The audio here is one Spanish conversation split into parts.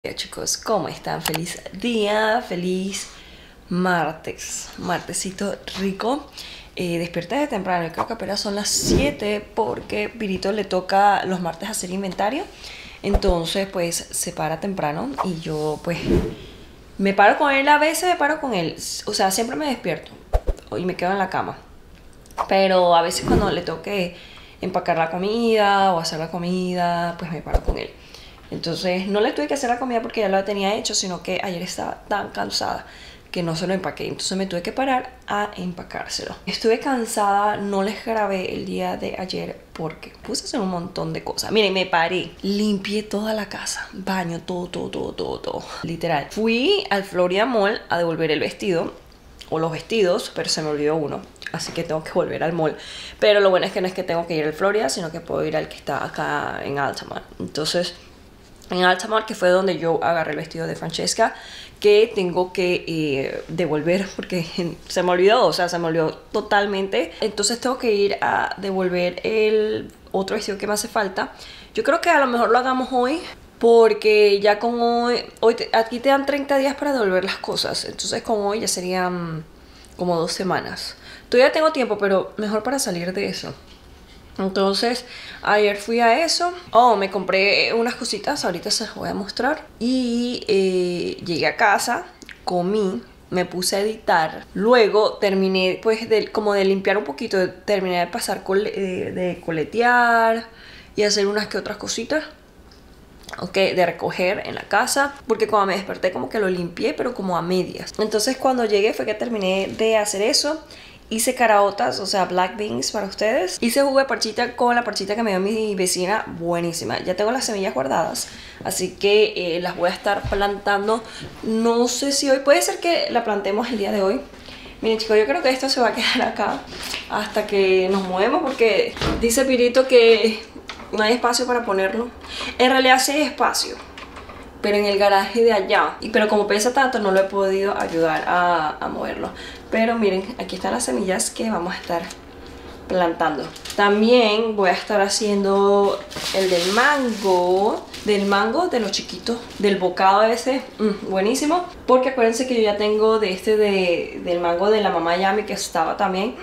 Hola chicos, ¿cómo están? Feliz día, feliz martesito rico. Desperté de temprano, creo que apenas son las 7 porque Pirito le toca los martes hacer inventario. Entonces pues se para temprano y yo pues me paro con él, a veces me paro con él. O sea, siempre me despierto y me quedo en la cama. Pero a veces cuando le toque empacar la comida o hacer la comida, pues me paro con él. Entonces no le tuve que hacer la comida porque ya lo tenía hecho, sino que ayer estaba tan cansada que no se lo empaqué. Entonces me tuve que parar a empacárselo. Estuve cansada, no les grabé el día de ayer porque puse a hacer un montón de cosas. Miren, me paré, limpié toda la casa, baño, todo. Literal. Fui al Florida Mall a devolver el vestido o los vestidos, pero se me olvidó uno. Así que tengo que volver al mall. Pero lo bueno es que no es que tengo que ir al Florida, sino que puedo ir al que está acá en Altamont. Entonces, en Altamont, que fue donde yo agarré el vestido de Francesca, que tengo que devolver porque se me olvidó, o sea, se me olvidó totalmente. Entonces tengo que ir a devolver el otro vestido que me hace falta. Yo creo que a lo mejor lo hagamos hoy, porque ya con hoy aquí te dan 30 días para devolver las cosas. Entonces con hoy ya serían como 2 semanas. Todavía tengo tiempo, pero mejor para salir de eso. Entonces ayer fui a eso. Me compré unas cositas, ahorita se las voy a mostrar. Y llegué a casa, comí, me puse a editar. Luego terminé pues como de limpiar un poquito. Terminé de pasar de coletear y hacer unas que otras cositas, de recoger en la casa, porque cuando me desperté como que lo limpié, pero como a medias. Entonces cuando llegué fue que terminé de hacer eso. Hice caraotas, o sea, black beans para ustedes. Hice jugo de parchita con la parchita que me dio mi vecina, buenísima. Ya tengo las semillas guardadas, así que las voy a estar plantando. No sé si hoy, puede ser que la plantemos el día de hoy. Miren chicos, yo creo que esto se va a quedar acá hasta que nos movemos, porque dice Pirito que no hay espacio para ponerlo. En realidad sí hay espacio, pero en el garaje de allá. Pero como pesa tanto no lo he podido ayudar a moverlo. Pero miren, aquí están las semillas que vamos a estar plantando. También voy a estar haciendo el del mango. De los chiquitos, del bocado ese, buenísimo. Porque acuérdense que yo ya tengo del mango de la mamá Yami, que estaba también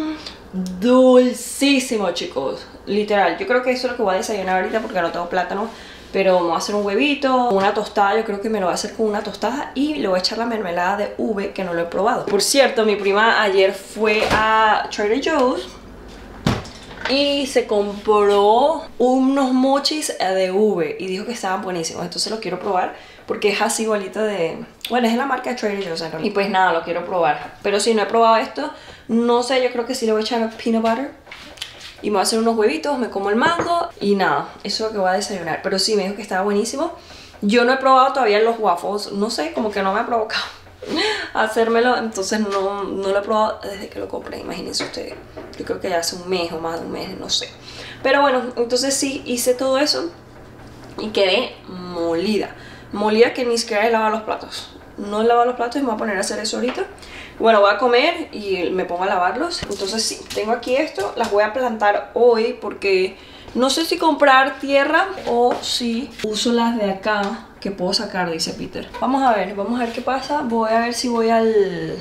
dulcísimo, chicos. Literal, yo creo que eso es lo que voy a desayunar ahorita porque no tengo plátano. Pero vamos a hacer un huevito, una tostada. Yo creo que me lo voy a hacer con una tostada. Y le voy a echar la mermelada de ube, que no lo he probado. Por cierto, mi prima ayer fue a Trader Joe's y se compró unos mochis de ube y dijo que estaban buenísimos. Entonces lo quiero probar porque es así igualito de... Bueno, es la marca de Trader Joe's en realidad. Y pues nada, lo quiero probar. Pero si no he probado esto, no sé, yo creo que sí le voy a echar peanut butter. Y me voy a hacer unos huevitos, me como el mango y nada, eso es lo que voy a desayunar. Pero sí, me dijo que estaba buenísimo. Yo no he probado todavía los waffles, no sé, como que no me ha provocado hacérmelo. Entonces no lo he probado desde que lo compré, imagínense ustedes. Yo creo que ya hace un mes o más de un mes, no sé. Pero bueno, entonces sí, hice todo eso y quedé molida. Molida que ni siquiera he lavado los platos. No he lavado los platos y me voy a poner a hacer eso ahorita. Bueno, voy a comer y me pongo a lavarlos. Entonces sí, tengo aquí esto. Las voy a plantar hoy porque no sé si comprar tierra o si uso las de acá que puedo sacar, dice Peter. Vamos a ver qué pasa. Voy a ver si voy a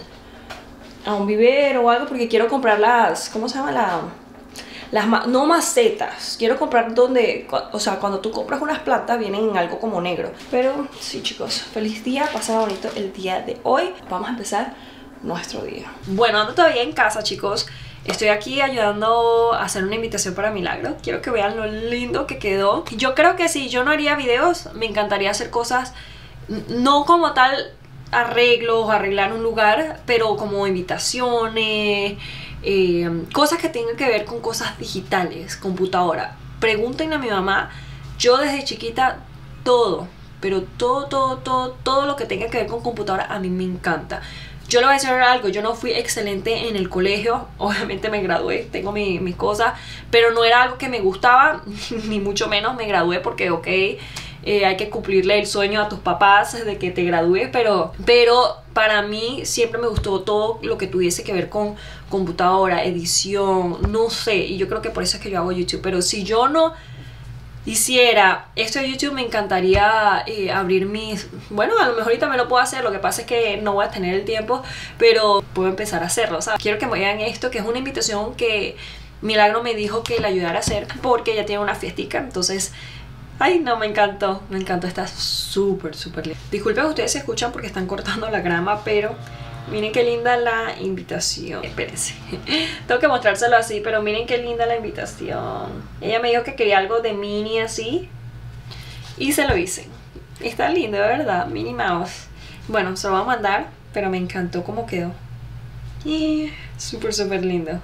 un vivero o algo, porque quiero comprar las... ¿Cómo se llama? No macetas. Quiero comprar donde... O sea, cuando tú compras unas plantas vienen en algo como negro. Pero sí, chicos, feliz día. Pasa bonito el día de hoy. Vamos a empezar nuestro día. Bueno, ando todavía en casa, chicos. Estoy aquí ayudando a hacer una invitación para Milagro. Quiero que vean lo lindo que quedó. Yo creo que si yo no haría videos, me encantaría hacer cosas, no como tal arreglar un lugar, pero como invitaciones, cosas que tengan que ver con cosas digitales, computadora. Pregunten a mi mamá. Yo desde chiquita todo, pero todo lo que tenga que ver con computadora a mí me encanta. Yo le voy a decir algo, yo no fui excelente en el colegio, obviamente me gradué, tengo mis cosas, pero no era algo que me gustaba, ni mucho menos. Me gradué porque, hay que cumplirle el sueño a tus papás de que te gradúes, pero para mí siempre me gustó todo lo que tuviese que ver con computadora, edición, no sé, y yo creo que por eso es que yo hago YouTube. Pero si yo no hiciera esto de YouTube, me encantaría abrir mis... Bueno, a lo mejor ahorita me lo puedo hacer, lo que pasa es que no voy a tener el tiempo, pero puedo empezar a hacerlo, ¿sabes? Quiero que me vean esto, que es una invitación que Milagro me dijo que le ayudara a hacer, porque ella tiene una fiestica, entonces... Ay, no, me encantó, está súper, súper lindo. Disculpen ustedes si escuchan porque están cortando la grama, pero miren qué linda la invitación. Espérense, tengo que mostrárselo así, pero miren qué linda la invitación. Ella me dijo que quería algo de Minnie así, y se lo hice. Está lindo, de verdad, Minnie Mouse. Bueno, se lo voy a mandar, pero me encantó cómo quedó. Y súper, súper lindo.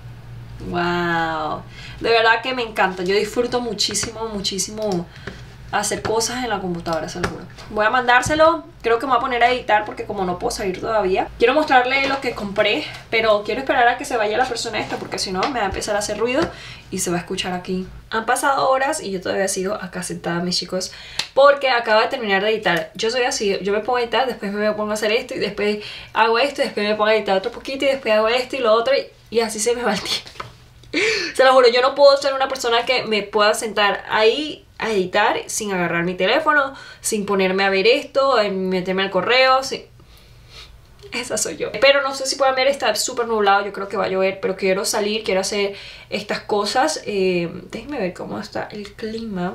Wow, de verdad que me encanta. Yo disfruto muchísimo, muchísimo hacer cosas en la computadora, se lo juro. Voy a mandárselo, creo que me voy a poner a editar porque como no puedo salir todavía. Quiero mostrarle lo que compré, pero quiero esperar a que se vaya la persona esta, porque si no me va a empezar a hacer ruido y se va a escuchar aquí. Han pasado horas y yo todavía sigo acá sentada, mis chicos, porque acabo de terminar de editar. Yo soy así, yo me pongo a editar, después me pongo a hacer esto y después hago esto, y después me pongo a editar otro poquito y después hago esto y lo otro y así se me va el tiempo. Se lo juro, yo no puedo ser una persona que me pueda sentar ahí a editar sin agarrar mi teléfono, sin ponerme a ver esto, meterme al correo, sin... Esa soy yo. Pero no sé si pueden ver, está súper nublado, yo creo que va a llover, pero quiero salir, quiero hacer estas cosas. Déjenme ver cómo está el clima.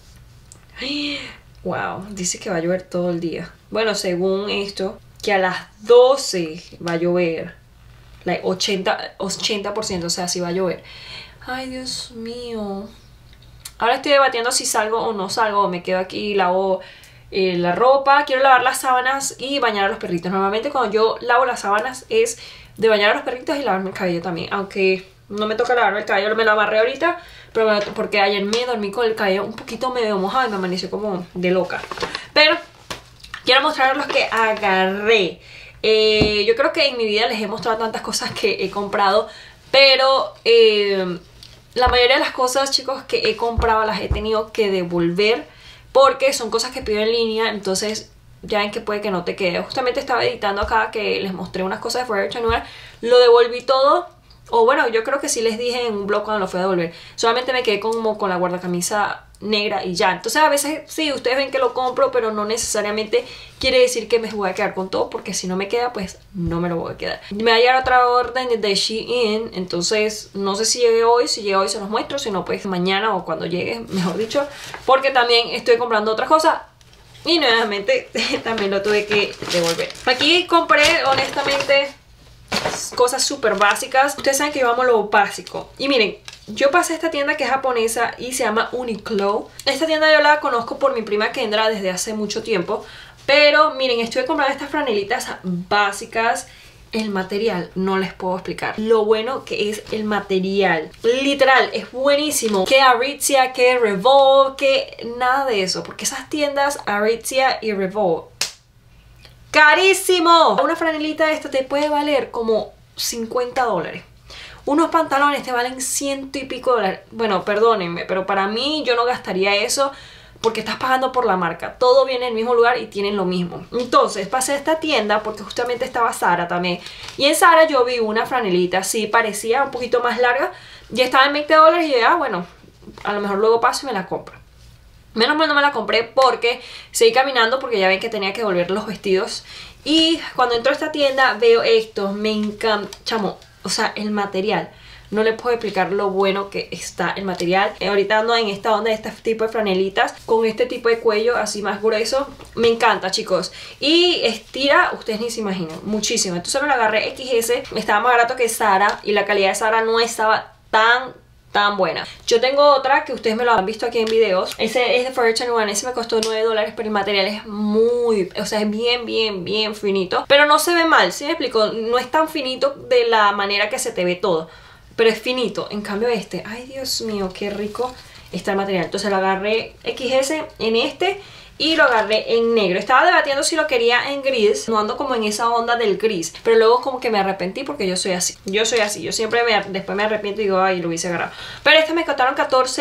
Wow, dice que va a llover todo el día. Bueno, según esto, que a las 12 va a llover. Like 80%, o sea, si va a llover. Ay, Dios mío. Ahora estoy debatiendo si salgo o no salgo. Me quedo aquí y lavo la ropa. Quiero lavar las sábanas y bañar a los perritos. Normalmente cuando yo lavo las sábanas es de bañar a los perritos y lavarme el cabello también. Aunque no me toca lavarme el cabello, me lo amarré ahorita. Pero porque ayer me dormí con el cabello un poquito medio mojado y me amaneció como de loca. Pero quiero mostraros los que agarré. Yo creo que en mi vida les he mostrado tantas cosas que he comprado, pero la mayoría de las cosas, chicos, que he comprado las he tenido que devolver porque son cosas que pido en línea, entonces ya ven que puede que no te quede. Justamente estaba editando acá que les mostré unas cosas de Forever 21, lo devolví todo, o bueno, yo creo que sí les dije en un blog cuando lo fui a devolver, solamente me quedé como con la guardacamisa negra y ya. Entonces a veces sí, ustedes ven que lo compro, pero no necesariamente quiere decir que me voy a quedar con todo, porque si no me queda, pues no me lo voy a quedar. Me va a llegar otra orden de Shein, entonces no sé si llegue hoy. Si llega hoy se los muestro, si no pues mañana o cuando llegue, mejor dicho, porque también estoy comprando otras cosas y nuevamente también lo tuve que devolver. Aquí compré honestamente cosas súper básicas. Ustedes saben que yo amo lo básico. Y miren, yo pasé a esta tienda que es japonesa y se llama Uniqlo. Esta tienda yo la conozco por mi prima Kendra desde hace mucho tiempo. Pero miren, estuve comprando estas franelitas básicas. El material, no les puedo explicar lo bueno que es el material. Literal, es buenísimo. Que Aritzia, que Revolve, que nada de eso. Porque esas tiendas, Aritzia y Revolve, ¡carísimo! Una franelita de esta te puede valer como $50. Unos pantalones te valen $100 y pico. Bueno, perdónenme, pero para mí yo no gastaría eso porque estás pagando por la marca. Todo viene del mismo lugar y tienen lo mismo. Entonces pasé a esta tienda porque justamente estaba Zara también. Y en Zara yo vi una franelita así, parecía un poquito más larga. Y estaba en $20 y yo, bueno, a lo mejor luego paso y me la compro. Menos mal no me la compré porque seguí caminando porque ya ven que tenía que devolver los vestidos. Y cuando entro a esta tienda veo esto, me encanta, chamo, o sea, el material. No les puedo explicar lo bueno que está el material. Ahorita ando en esta onda de este tipo de franelitas con este tipo de cuello así más grueso. Me encanta, chicos. Y estira, ustedes ni se imaginan, muchísimo. Entonces me lo agarré XS, estaba más barato que Zara y la calidad de Zara no estaba tan buena. Yo tengo otra que ustedes me lo han visto aquí en videos. Ese es de Forever 21, ese me costó $9, pero el material es muy, o sea, es bien finito, pero no se ve mal, ¿sí me explico? No es tan finito de la manera que se te ve todo, pero es finito. En cambio este, ay Dios mío, qué rico está el material. Entonces lo agarré XS en este y lo agarré en negro. Estaba debatiendo si lo quería en gris. No ando como en esa onda del gris, pero luego como que me arrepentí porque yo soy así. Yo siempre después me arrepiento y digo, ay, lo hubiese agarrado. Pero este me costaron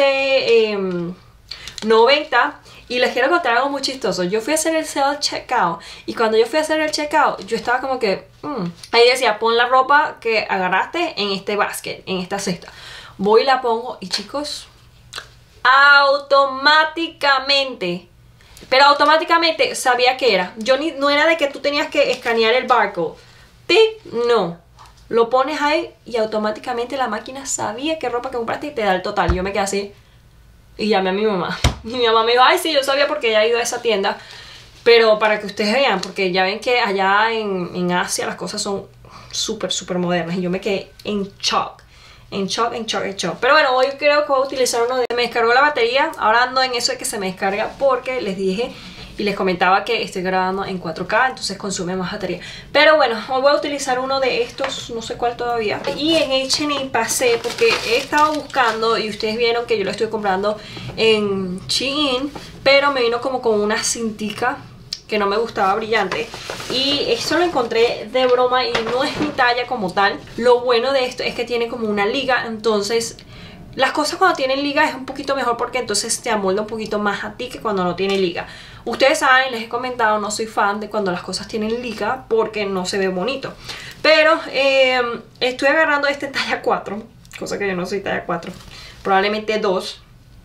$14.90. Y les quiero contar algo muy chistoso. Yo fui a hacer el self-checkout y cuando yo fui a hacer el checkout, yo estaba como que ahí decía, pon la ropa que agarraste en este basket, en esta cesta. Voy y la pongo y chicos, automáticamente. Pero automáticamente sabía que era. No era de que tú tenías que escanear el barcode. No. Lo pones ahí y automáticamente la máquina sabía qué ropa que compraste y te da el total. Yo me quedé así y llamé a mi mamá. Y mi mamá me dijo, ay sí, yo sabía porque ella ha ido a esa tienda. Pero para que ustedes vean, porque ya ven que allá en Asia las cosas son súper, súper modernas. Y yo me quedé en shock. En shock. Pero bueno, hoy creo que voy a utilizar uno de... Me descargó la batería. Ahora ando en eso de que se me descarga porque les dije y les comentaba que estoy grabando en 4K, entonces consume más batería. Pero bueno, hoy voy a utilizar uno de estos, no sé cuál todavía. Y en H&M pasé porque he estado buscando y ustedes vieron que yo lo estoy comprando en Shein, pero me vino como con una cintica que no me gustaba, brillante, y esto lo encontré de broma y no es mi talla como tal. Lo bueno de esto es que tiene como una liga, entonces las cosas cuando tienen liga es un poquito mejor porque entonces te amolda un poquito más a ti que cuando no tiene liga. Ustedes saben, les he comentado, no soy fan de cuando las cosas tienen liga porque no se ve bonito, pero estoy agarrando este talla 4, cosa que yo no soy talla 4, probablemente 2.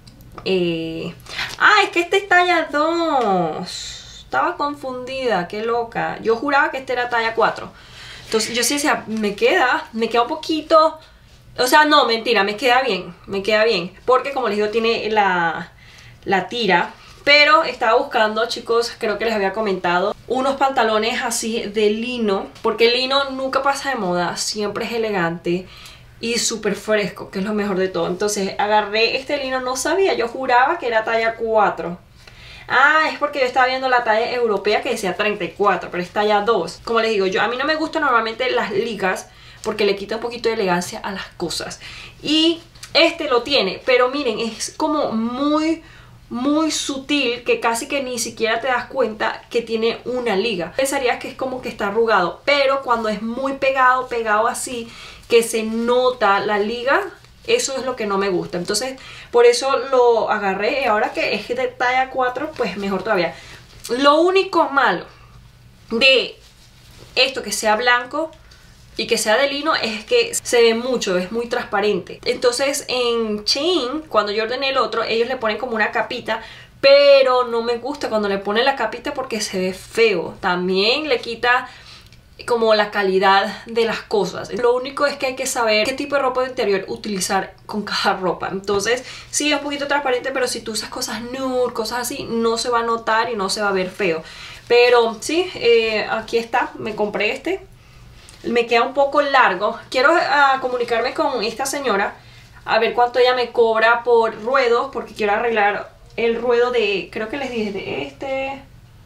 Es que este es talla 2. Estaba confundida, qué loca. Yo juraba que este era talla 4. Entonces yo sí decía, me queda un poquito. O sea, no, mentira, me queda bien. Porque como les digo, tiene la tira. Pero estaba buscando, chicos, creo que les había comentado, unos pantalones así de lino. Porque el lino nunca pasa de moda, siempre es elegante y súper fresco, que es lo mejor de todo. Entonces agarré este lino, no sabía, yo juraba que era talla 4. Es porque yo estaba viendo la talla europea que decía 34, pero es talla 2. Como les digo, a mí no me gustan normalmente las ligas porque le quita un poquito de elegancia a las cosas. Y este lo tiene, pero miren, es como muy sutil, que casi que ni siquiera te das cuenta que tiene una liga. Pensarías que es como que está arrugado, pero cuando es muy pegado así, que se nota la liga, eso es lo que no me gusta. Entonces por eso lo agarré. Y ahora que es de talla 4, pues mejor todavía. Lo único malo de esto que sea blanco y que sea de lino es que se ve mucho, es muy transparente. Entonces en Shein, cuando yo ordené el otro, ellos le ponen como una capita, pero no me gusta cuando le ponen la capita porque se ve feo. También le quita como la calidad de las cosas. Lo único es que hay que saber qué tipo de ropa de interior utilizar con cada ropa. Entonces sí, es un poquito transparente, pero si tú usas cosas nude, cosas así, no se va a notar y no se va a ver feo. Pero sí, aquí está, me compré este. Me queda un poco largo. Quiero comunicarme con esta señora a ver cuánto ella me cobra por ruedos, porque quiero arreglar el ruedo de, creo que les dije, de este...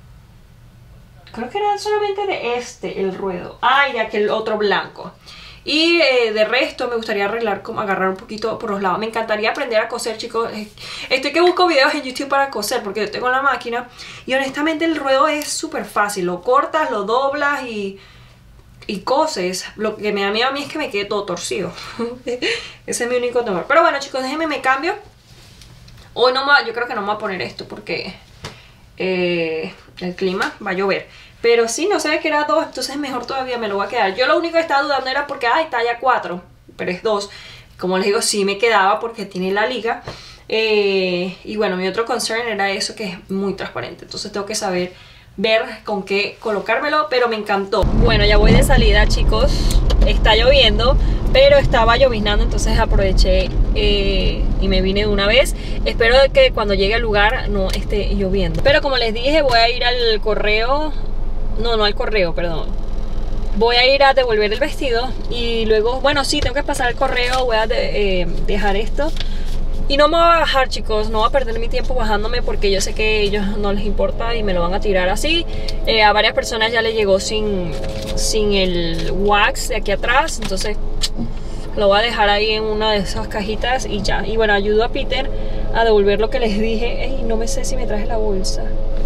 Creo que era solamente de este el ruedo. Y de aquel otro blanco. Y de resto me gustaría arreglar, como agarrar un poquito por los lados. Me encantaría aprender a coser, chicos. Estoy que busco videos en YouTube para coser, porque yo tengo la máquina. Y honestamente el ruedo es súper fácil. Lo cortas, lo doblas y coses. Lo que me da miedo a mí es que me quede todo torcido. Ese es mi único temor. Pero bueno, chicos, déjenme me cambio. Hoy no yo creo que no me voy a poner esto porque el clima va a llover. Pero sí, no sabía que era 2, entonces mejor todavía me lo voy a quedar. Yo lo único que estaba dudando era porque, talla 4, pero es 2. Como les digo, sí me quedaba porque tiene la liga. Y bueno, mi otro concern era eso, que es muy transparente. Entonces tengo que saber ver con qué colocármelo, pero me encantó. Bueno, ya voy de salida, chicos. Está lloviendo, pero estaba lloviznando, entonces aproveché y me vine de una vez. Espero que cuando llegue al lugar no esté lloviendo. Pero como les dije, voy a ir al correo. No al correo, perdón. Voy a ir a devolver el vestido y luego, bueno, sí, tengo que pasar el correo. Voy a dejar esto. Y no me voy a bajar, chicos, no voy a perder mi tiempo bajándome porque yo sé que a ellos no les importa y me lo van a tirar así. A varias personas ya les llegó sin el wax de aquí atrás, entonces lo voy a dejar ahí en una de esas cajitas y ya. Y bueno, ayudo a Peter a devolver lo que les dije. No me sé si me traje la bolsa.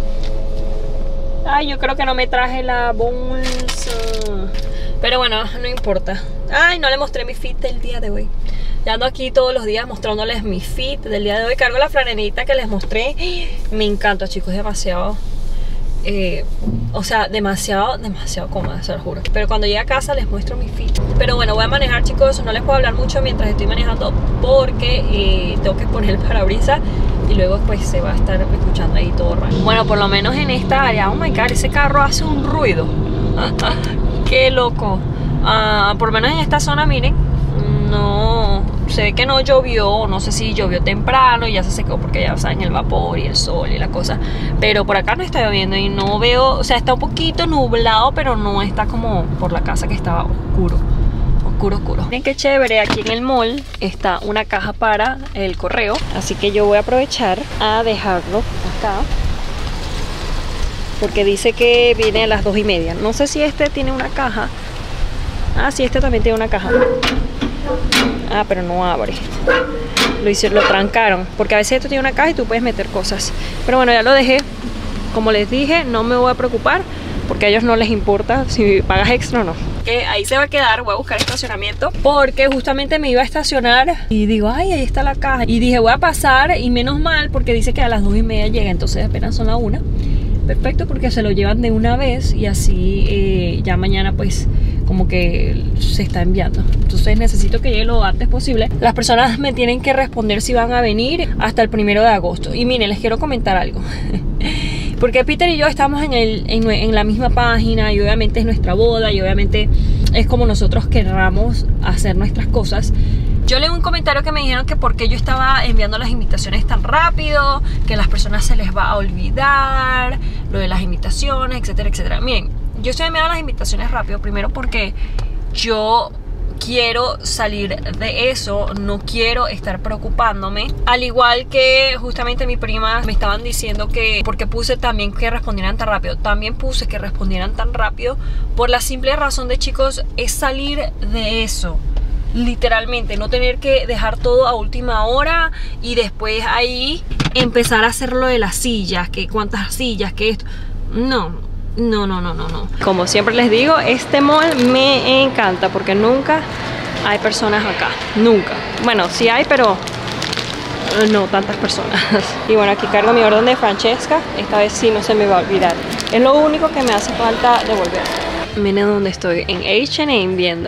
Yo creo que no me traje la bolsa. Pero bueno, no importa. No le mostré mi fit del día de hoy. Ya ando aquí todos los días mostrándoles mi fit del día de hoy. Cargo la franelita que les mostré. Me encanta, chicos, demasiado. o sea, demasiado cómoda, se lo juro. Pero cuando llegue a casa les muestro mi fit. Pero bueno, voy a manejar, chicos. No les puedo hablar mucho mientras estoy manejando porque tengo que poner el parabrisas y luego pues se va a estar escuchando ahí todo raro. Bueno, por lo menos en esta área, oh my god, ese carro hace un ruido. Qué loco. Por lo menos en esta zona, miren, no, se ve que no llovió, no sé si llovió temprano y ya se secó porque ya saben el vapor y el sol y la cosa, pero por acá no está lloviendo y no veo, o sea, está un poquito nublado, pero no está como por la casa que estaba oscuro. Miren qué chévere, aquí en el mall está una caja para el correo, así que yo voy a aprovechar a dejarlo acá porque dice que viene a las 2:30. No sé si este tiene una caja. Sí, este también tiene una caja. Pero no abre. Lo trancaron, porque a veces esto tiene una caja y tú puedes meter cosas. Pero bueno, ya lo dejé. Como les dije, no me voy a preocupar porque a ellos no les importa si pagas extra o no. Que ahí se va a quedar, voy a buscar estacionamiento porque justamente me iba a estacionar y digo, ay, ahí está la caja. Y dije, voy a pasar y menos mal porque dice que a las 2:30 llega, entonces apenas son las 1. Perfecto, porque se lo llevan de una vez y así ya mañana pues como que se está enviando. Entonces necesito que llegue lo antes posible. Las personas me tienen que responder si van a venir hasta el 1 de agosto. Y miren, les quiero comentar algo. Porque Peter y yo estamos en la misma página y obviamente es nuestra boda y obviamente es como nosotros querramos hacer nuestras cosas. Yo leí un comentario que me dijeron que por qué yo estaba enviando las invitaciones tan rápido, que a las personas se les va a olvidar lo de las invitaciones, etcétera, etcétera. Miren, yo estoy enviando las invitaciones rápido, primero porque yo quiero salir de eso, no quiero estar preocupándome. Al igual que justamente mi prima me estaban diciendo que porque puse también que respondieran tan rápido, también puse que respondieran tan rápido por la simple razón de, chicos, es salir de eso. Literalmente, no tener que dejar todo a última hora y después ahí empezar a hacer lo de las sillas, que cuántas sillas, que esto. No. Como siempre les digo, este mall me encanta porque nunca hay personas acá. Nunca. Bueno, sí hay, pero no tantas personas. Y bueno, aquí cargo mi orden de Francesca. Esta vez sí no se me va a olvidar. Es lo único que me hace falta devolver. Miren dónde estoy, en H&M viendo.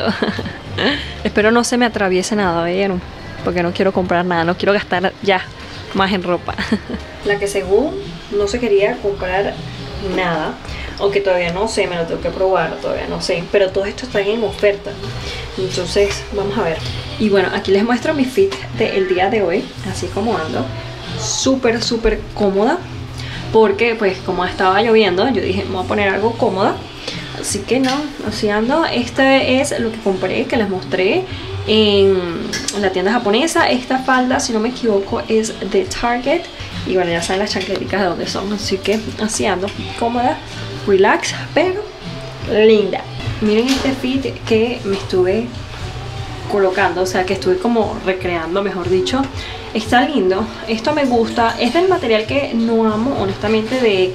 Espero no se me atraviese nada, ¿vieron? Porque no quiero comprar nada, no quiero gastar ya más en ropa. La que según no se quería comprar nada, aunque todavía no sé, me lo tengo que probar, todavía no sé, pero todo esto está en oferta, entonces vamos a ver. Y bueno, aquí les muestro mi fit del día de hoy, así como ando, súper cómoda, porque pues como estaba lloviendo, yo dije, me voy a poner algo cómoda. Así que no, así ando. Este es lo que compré, que les mostré en la tienda japonesa. Esta falda, si no me equivoco, es de Target. Y bueno, ya saben las chancleticas de dónde son. Así que así ando, cómoda, relax, pero linda. Miren este fit que me estuve colocando, o sea, que estuve como recreando, mejor dicho. Está lindo, esto me gusta. Es del material que no amo, honestamente, de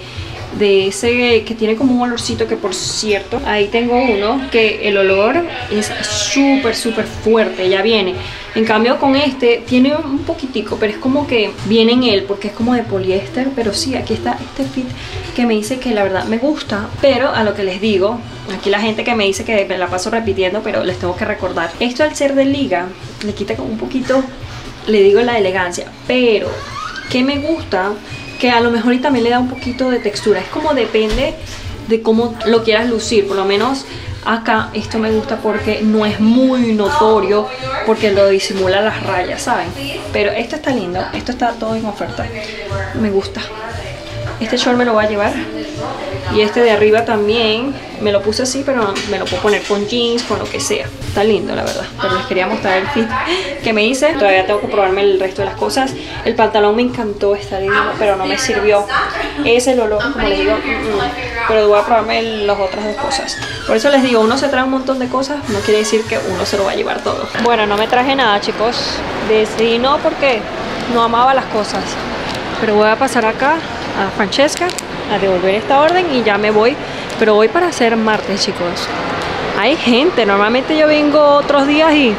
ese que tiene como un olorcito, que por cierto, ahí tengo uno que el olor es súper fuerte, ya viene. En cambio con este tiene un poquitico, pero es como que viene en él porque es como de poliéster. Pero sí, aquí está este fit que me dice que la verdad me gusta. Pero a lo que les digo, aquí la gente que me dice que me la paso repitiendo, pero les tengo que recordar, esto al ser de liga le quita como un poquito, le digo, la elegancia. Pero que me gusta que a lo mejor y también le da un poquito de textura. Es como depende de cómo lo quieras lucir. Por lo menos acá esto me gusta porque no es muy notorio, porque lo disimula las rayas, ¿saben? Pero esto está lindo, esto está todo en oferta. Me gusta. Este short me lo voy a llevar. Y este de arriba también me lo puse así, pero me lo puedo poner con jeans, con lo que sea. Está lindo, la verdad. Pero les quería mostrar el fit que me hice. Todavía tengo que probarme el resto de las cosas. El pantalón me encantó, está lindo, pero no me sirvió. Es el olor, como les digo. Pero voy a probarme las otras dos cosas. Por eso les digo, uno se trae un montón de cosas, no quiere decir que uno se lo va a llevar todo. Bueno, no me traje nada, chicos. Decidí no porque no amaba las cosas. Pero voy a pasar acá a Francesca a devolver esta orden y ya me voy. Pero voy para hacer martes, chicos. Hay gente, normalmente yo vengo otros días y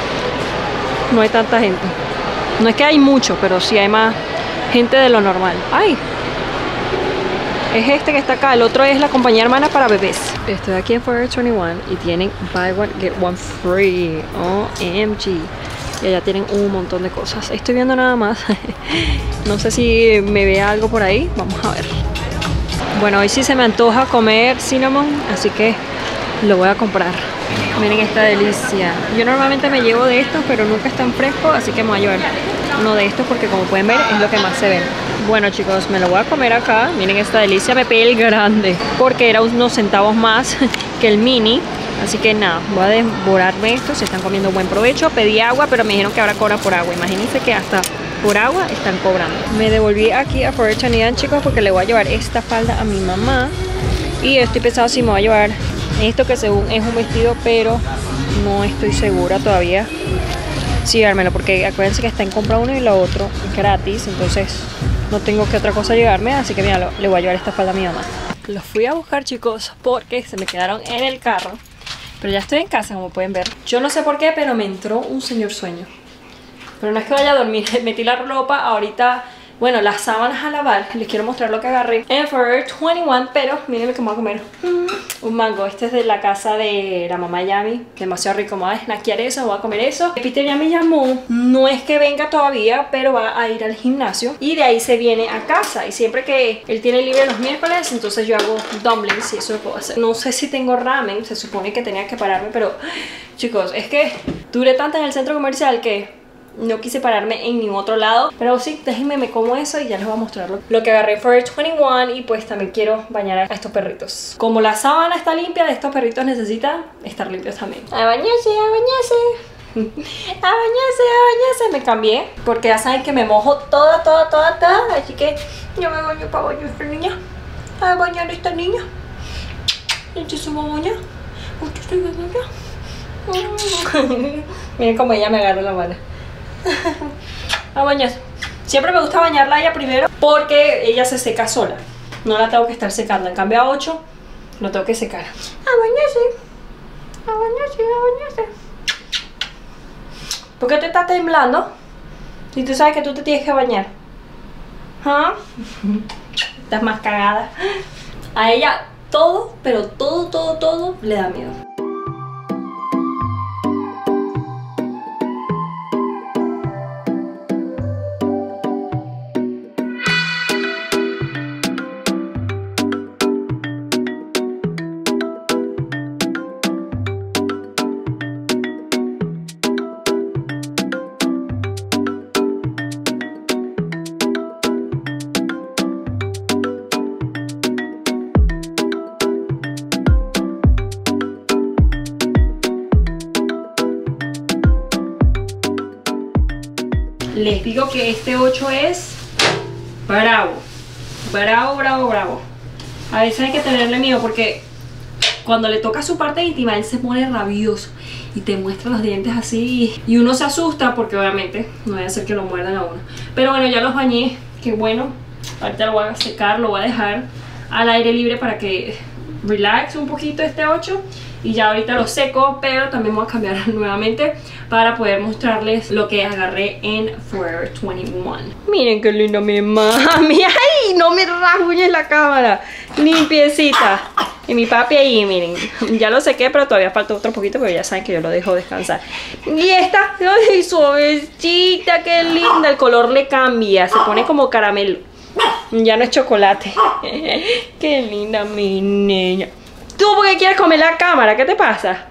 no hay tanta gente. No es que hay mucho, pero sí hay más gente de lo normal. ¡Ay! Es este que está acá, el otro es la compañía hermana para bebés. Estoy aquí en Forever 21 y tienen buy one get one free. OMG. Y allá tienen un montón de cosas. Estoy viendo nada más. No sé si me ve algo por ahí. Vamos a ver. Bueno, hoy sí se me antoja comer cinnamon, así que lo voy a comprar. Miren esta delicia. Yo normalmente me llevo de estos, pero nunca están frescos, así que me voy a llevar uno de estos porque, como pueden ver, es lo que más se ve. Bueno, chicos, me lo voy a comer acá. Miren esta delicia. Me pedí el grande porque era unos centavos más que el mini. Así que nada, voy a devorarme esto. Se están comiendo buen provecho. Pedí agua, pero me dijeron que ahora cobran por agua. Imagínense que hasta por agua están cobrando. Me devolví aquí a Forever 21, chicos, porque le voy a llevar esta falda a mi mamá. Y estoy pensando si me voy a llevar esto, que según es un vestido, pero no estoy segura todavía si llevármelo, porque acuérdense que está en compra uno y lo otro gratis. Entonces no tengo que otra cosa llevarme, así que mira, le voy a llevar esta falda a mi mamá. Los fui a buscar, chicos, porque se me quedaron en el carro. Pero ya estoy en casa, como pueden ver. Yo no sé por qué, pero me entró un señor sueño. Pero no es que vaya a dormir. Metí la ropa ahorita, bueno, las sábanas a lavar. Les quiero mostrar lo que agarré en Forever 21, pero miren lo que me voy a comer. Un mango. Este es de la casa de la mamá Yami. Demasiado rico. Me voy a snackear eso, voy a comer eso. Peter ya me llamó. No es que venga todavía, pero va a ir al gimnasio. Y de ahí se viene a casa. Y siempre que él tiene libre los miércoles, entonces yo hago dumplings y eso lo puedo hacer. No sé si tengo ramen. Se supone que tenía que pararme, pero chicos, es que duré tanto en el centro comercial que no quise pararme en ningún otro lado. Pero sí, déjenme, me como eso y ya les voy a mostrar lo que agarré en Forever 21. Y pues también quiero bañar a estos perritos. Como la sábana está limpia, estos perritos necesitan estar limpios también. A bañarse, a bañarse. A bañarse, a bañarse. Me cambié porque ya saben que me mojo toda. Así que yo me baño para bañar a esta niña. A bañar a esta niña. Entonces se va a bañar. Miren cómo ella me agarra la mano. A bañarse. Siempre me gusta bañarla a ella primero porque ella se seca sola. No la tengo que estar secando. En cambio a 8 lo tengo que secar. A bañarse. A bañarse, a bañarse. ¿Por qué te estás temblando? Si tú sabes que tú te tienes que bañar. ¿Ah? Estás más cagada. A ella todo, pero todo le da miedo. Les digo que este 8 es bravo. Bravo. A veces hay que tenerle miedo porque cuando le toca su parte íntima él se pone rabioso y te muestra los dientes así y uno se asusta porque obviamente no voy a hacer que lo muerdan a uno. Pero bueno, ya los bañé, qué bueno. Ahorita lo voy a secar, lo voy a dejar al aire libre para que relax un poquito este 8. Y ya ahorita lo seco, pero también voy a cambiar nuevamente para poder mostrarles lo que agarré en Forever 21. Miren qué lindo mi mami. ¡Ay! No me rasguñes la cámara. Limpiecita. Y mi papi ahí, miren. Ya lo sequé, pero todavía falta otro poquito, pero ya saben que yo lo dejo descansar. Y esta, ¡ay! Suavecita, qué linda. El color le cambia, se pone como caramelo. Ya no es chocolate. Qué linda mi niña. ¿Tú por qué quieres comer la cámara? ¿Qué te pasa?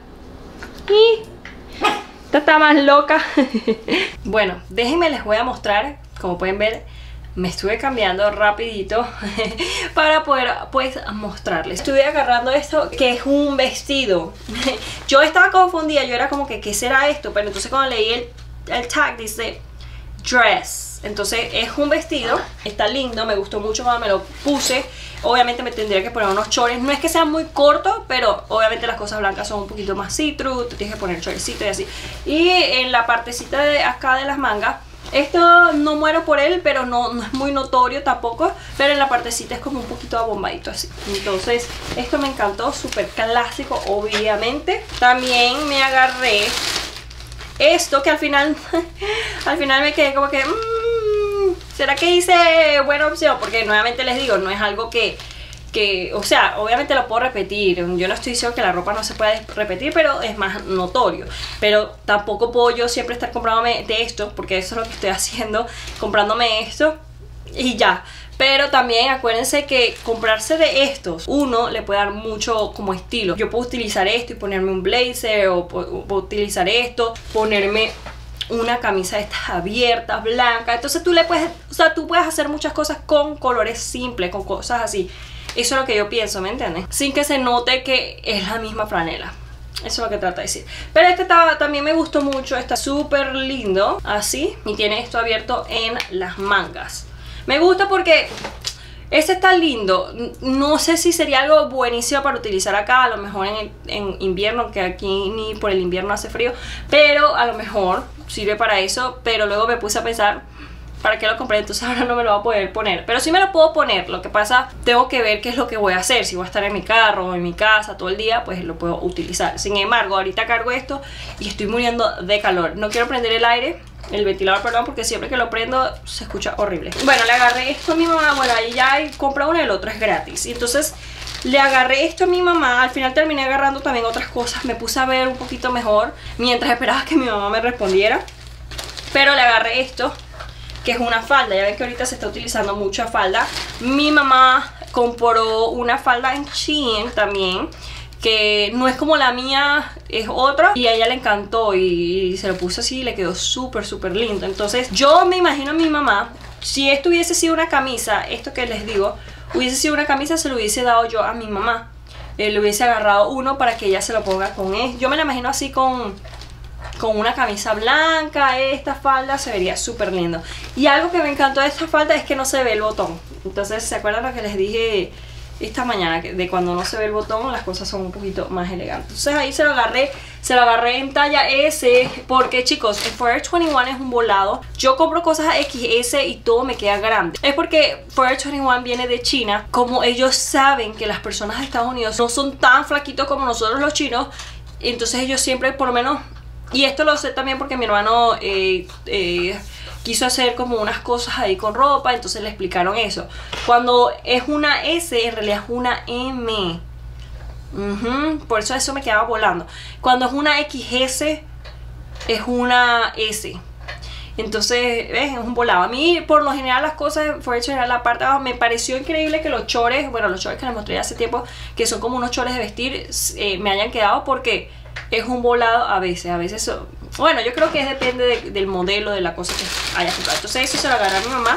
Esta está más loca. Bueno, déjenme, les voy a mostrar. Como pueden ver, me estuve cambiando rapidito para poder pues mostrarles. Estuve agarrando esto que es un vestido. Yo estaba confundida, yo era como que ¿qué será esto? Pero entonces cuando leí el tag dice dress. Entonces es un vestido, está lindo, me gustó mucho cuando me lo puse. Obviamente me tendría que poner unos shorts. No es que sean muy cortos, pero obviamente las cosas blancas son un poquito más see-through. Te tienes que poner shortcito y así. Y en la partecita de acá de las mangas, esto no muero por él, pero no es muy notorio tampoco. Pero en la partecita es como un poquito abombadito así. Entonces esto me encantó, súper clásico obviamente. También me agarré esto que al final me quedé como que ¿será que hice buena opción? Porque nuevamente les digo, no es algo que o sea, obviamente lo puedo repetir. Yo no estoy diciendo que la ropa no se pueda repetir, pero es más notorio. Pero tampoco puedo yo siempre estar comprándome de esto, porque eso es lo que estoy haciendo, comprándome esto y ya. Pero también acuérdense que comprarse de estos, uno le puede dar mucho como estilo. Yo puedo utilizar esto y ponerme un blazer, o puedo utilizar esto, ponerme una camisa de estas abiertas, blanca. Entonces tú le puedes, o sea, tú puedes hacer muchas cosas con colores simples, con cosas así. Eso es lo que yo pienso, ¿me entiendes? Sin que se note que es la misma franela. Eso es lo que trata de decir. Pero este también me gustó mucho. Está súper lindo, así. Y tiene esto abierto en las mangas. Me gusta porque este está lindo. No sé si sería algo buenísimo para utilizar acá. A lo mejor en invierno, que aquí ni por el invierno hace frío. Pero a lo mejor sirve para eso. Pero luego me puse a pensar, ¿para qué lo compré? Entonces ahora no me lo voy a poder poner. Pero sí me lo puedo poner. Lo que pasa, tengo que ver qué es lo que voy a hacer. Si voy a estar en mi carro o en mi casa todo el día, pues lo puedo utilizar. Sin embargo, ahorita cargo esto y estoy muriendo de calor. No quiero prender el aire, el ventilador, perdón, porque siempre que lo prendo se escucha horrible. Bueno, le agarré esto a mi mamá. Bueno, ahí ya compra uno y el otro es gratis. Y entonces le agarré esto a mi mamá. Al final terminé agarrando también otras cosas. Me puse a ver un poquito mejor mientras esperaba que mi mamá me respondiera. Pero le agarré esto, que es una falda. Ya ven que ahorita se está utilizando mucha falda. Mi mamá compró una falda en Shein también, que no es como la mía, es otra, y a ella le encantó y se lo puso así y le quedó súper súper lindo. Entonces yo me imagino a mi mamá, si esto hubiese sido una camisa, esto que les digo, hubiese sido una camisa, se lo hubiese dado yo a mi mamá. Le hubiese agarrado uno para que ella se lo ponga con él. Yo me la imagino así con una camisa blanca. Esta falda se vería súper lindo. Y algo que me encantó de esta falda es que no se ve el botón. Entonces, ¿se acuerdan lo que les dije esta mañana? De cuando no se ve el botón, las cosas son un poquito más elegantes. Entonces ahí se lo agarré en talla S. Porque, chicos, el Forever 21 es un volado. Yo compro cosas XS y todo me queda grande. Es porque Forever 21 viene de China. Como ellos saben que las personas de Estados Unidos no son tan flaquitos como nosotros los chinos, entonces ellos siempre, por lo menos... Y esto lo sé también porque mi hermano quiso hacer como unas cosas ahí con ropa, entonces le explicaron eso. Cuando es una S, en realidad es una M. Por eso me quedaba volando. Cuando es una XS, es una S. Entonces, ¿ves? Es un volado. A mí, por lo general, las cosas, por hecho, en la parte de abajo, me pareció increíble que los chores, bueno, los chores que les mostré hace tiempo, que son como unos chores de vestir, me hayan quedado porque... es un volado a veces, bueno, yo creo que depende del modelo, de la cosa que haya comprado. Entonces eso se lo agarré a mi mamá.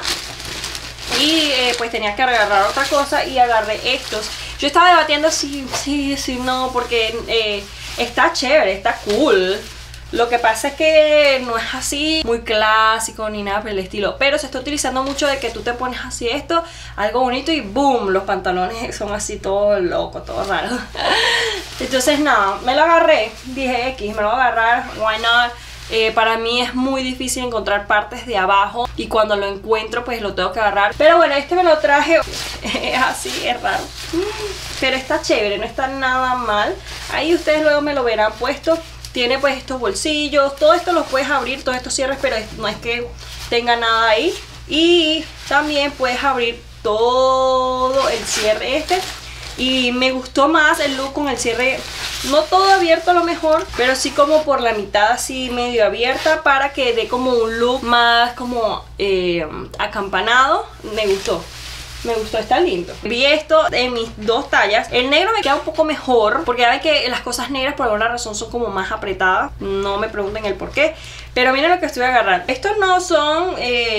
Y pues tenía que agarrar otra cosa y agarré estos. Yo estaba debatiendo si no, porque está chévere, está cool. Lo que pasa es que no es así muy clásico ni nada por el estilo, pero se está utilizando mucho de que tú te pones así esto, algo bonito, y boom, los pantalones son así todo loco, todo raro. Entonces nada, me lo agarré, dije X, me lo voy a agarrar, why not. Para mí es muy difícil encontrar partes de abajo y cuando lo encuentro pues lo tengo que agarrar. Pero bueno, este me lo traje, es así, es raro, pero está chévere, no está nada mal. Ahí ustedes luego me lo verán puesto. Tiene pues estos bolsillos, todo esto los puedes abrir, todos estos cierres, pero no es que tenga nada ahí. Y también puedes abrir todo el cierre este. Y me gustó más el look con el cierre, no todo abierto a lo mejor, pero sí como por la mitad así medio abierta, para que dé como un look más como acampanado. Me gustó, está lindo. Vi esto en mis dos tallas. El negro me queda un poco mejor, porque ya ven que las cosas negras por alguna razón son como más apretadas. No me pregunten el por qué, pero miren lo que estoy agarrando. Estos no son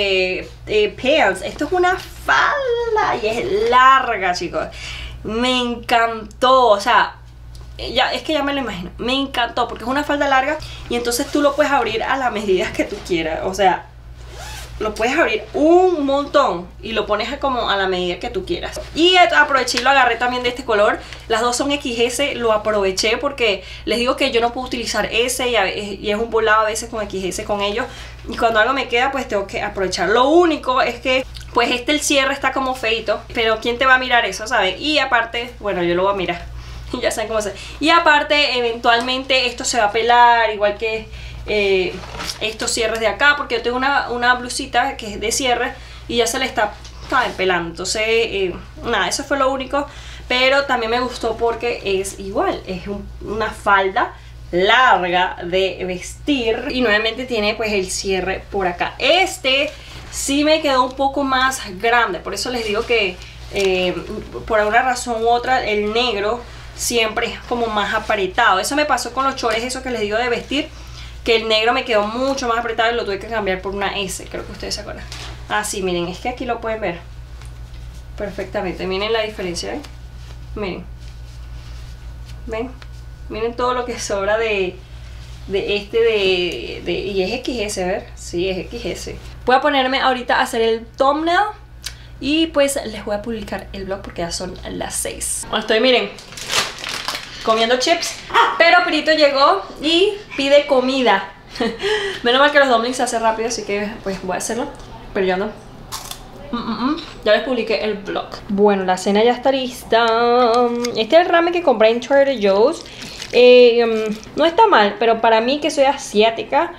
pants, esto es una falda y es larga, chicos. Me encantó, o sea, es que ya me lo imagino. Me encantó porque es una falda larga y entonces tú lo puedes abrir a la medida que tú quieras. O sea, lo puedes abrir un montón y lo pones como a la medida que tú quieras. Y aproveché y lo agarré también de este color. Las dos son XS, lo aproveché porque les digo que yo no puedo utilizar S y es un volado a veces con XS con ellos. Y cuando algo me queda pues tengo que aprovechar. Lo único es que pues el cierre está como feito, pero ¿quién te va a mirar eso, sabes? Y aparte, bueno, yo lo voy a mirar. Ya saben cómo se. Y aparte, eventualmente esto se va a pelar, igual que estos cierres de acá, porque yo tengo una blusita que es de cierre y ya se le está ¿saben? Pelando. Entonces, nada, eso fue lo único. Pero también me gustó porque es igual, es una falda larga de vestir. Y nuevamente tiene pues el cierre por acá. Este sí me quedó un poco más grande. Por eso les digo que por alguna razón u otra el negro siempre es como más apretado. Eso me pasó con los chores, eso que les digo de vestir, que el negro me quedó mucho más apretado y lo tuve que cambiar por una S. Creo que ustedes se acuerdan. Ah, sí, miren, es que aquí lo pueden ver perfectamente. Miren la diferencia, ¿ven? Miren. ¿Ven? Miren todo lo que sobra y es XS, a ver. Sí, es XS. Voy a ponerme ahorita a hacer el thumbnail y pues les voy a publicar el vlog porque ya son las 6. Bueno, estoy, miren, comiendo chips, pero Pirito llegó y pide comida. Menos mal que los dumplings se hacen rápido, así que pues voy a hacerlo. Pero yo no. Ya les publiqué el vlog. Bueno, la cena ya está lista. Este es el ramen que compré en Trader Joe's. No está mal, pero para mí que soy asiática,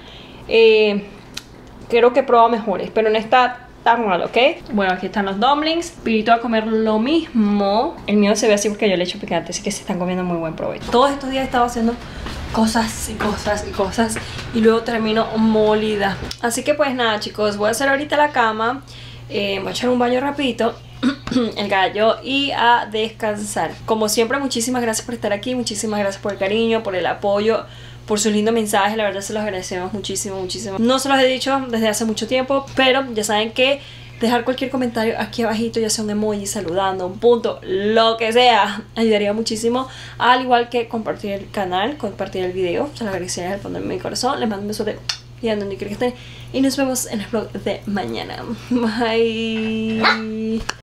creo que he probado mejores, pero no está tan mal, ¿ok? Bueno, aquí están los dumplings. Pirito va a comer lo mismo. El mío se ve así porque yo le echo picante, así que se están comiendo muy buen provecho. Todos estos días he estado haciendo cosas y cosas y cosas y luego termino molida. Así que pues nada, chicos, voy a hacer ahorita la cama. Voy a echar un baño rapidito, el gallo, y a descansar. Como siempre, muchísimas gracias por estar aquí, muchísimas gracias por el cariño, por el apoyo, por sus lindos mensajes. La verdad se los agradecemos muchísimo, muchísimo. No se los he dicho desde hace mucho tiempo, pero ya saben que dejar cualquier comentario aquí abajito, ya sea un emoji, saludando, un punto, lo que sea, ayudaría muchísimo. Al igual que compartir el canal, compartir el video, se lo agradecería al fondo de mi corazón. Les mando un besote y a donde quiera que estén, y nos vemos en el vlog de mañana. Bye.